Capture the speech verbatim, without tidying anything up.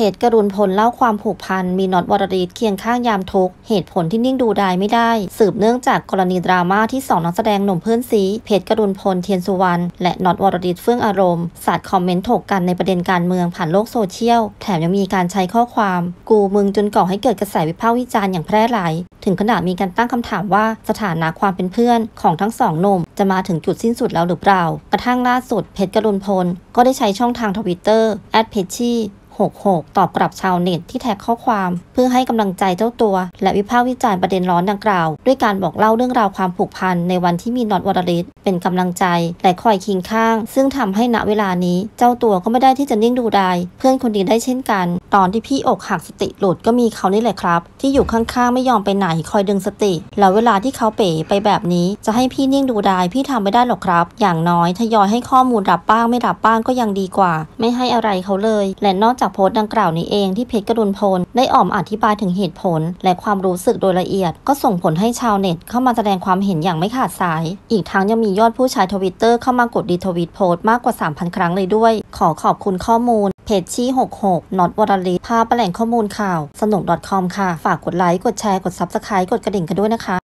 จกรุณพลเล่าความผูกพันมีน็อตวรริศเคียงข้างยามทุกเหตุผลที่นิ่งดูดายไม่ได้สืบเนื่องจากกรณีดราม่าที่สองนักแสดงหนุ่มเพื่อนซีเพจกรุณพลเทียนสุวรรณและน็อตวรริศเฟื่องอารมณ์สาดคอมเมนต์ถกกันในประเด็นการเมืองผ่านโลกโซเชียลแถมยังมีการใช้ข้อความกูมึงจนก่อให้เกิดกระแสวิพากษ์วิจารณ์อย่างแพร่หลายถึงขนาดมีการตั้งคำถามว่าสถานะความเป็นเพื่อนของทั้งสองหนุ่มจะมาถึงจุดสิ้นสุดแล้วหรือเปล่ากระทั่งล่าสุดเพจกรุณพลก็ได้ใช้ช่องทางทวิตเตอร์แอดเพจชี่หกหกตอบกลับชาวเน็ตที่แท็กข้อความเพื่อให้กำลังใจเจ้าตัวและวิพากษ์วิจารณ์ประเด็นร้อนดังกล่าวด้วยการบอกเล่าเรื่องราวความผูกพันในวันที่มีน็อตวรริศเป็นกำลังใจและคอยเคียงข้างซึ่งทำให้ณเวลานี้เจ้าตัวก็ไม่ได้ที่จะนิ่งดูดายเพื่อนคนดีได้เช่นกันตอนที่พี่อกหักสติหลุดก็มีเขานี่แหละครับที่อยู่ข้างๆไม่ยอมไปไหนคอยดึงสติแล้วเวลาที่เขาเป๋ไปแบบนี้จะให้พี่นิ่งดูดายพี่ทำไม่ได้หรอกครับอย่างน้อยทยอยให้ข้อมูลรับบ้างไม่รับบ้างก็ยังดีกว่าไม่ให้อะไรเขาเลยและนอกจากโพสต์ดังกล่าวนี้เองที่เพจกรุณพลได้ออกมาอธิบายถึงเหตุผลและความรู้สึกโดยละเอียดก็ส่งผลให้ชาวเน็ตเข้ามาแสดงความเห็นอย่างไม่ขาดสายอีกทั้งยังมียอดผู้ใช้ทวิตเตอร์เข้ามากดรีทวีตโพสต์มากกว่า สามพัน ครั้งเลยด้วยขอขอบคุณข้อมูลเพจชี้หกหกน็อตวรริศพาไปแหล่งข้อมูลข่าวสนุก .com ค่ะฝากกดไลค์กดแชร์กด ซับสไครบ์ กดกระดิ่งกันด้วยนะคะ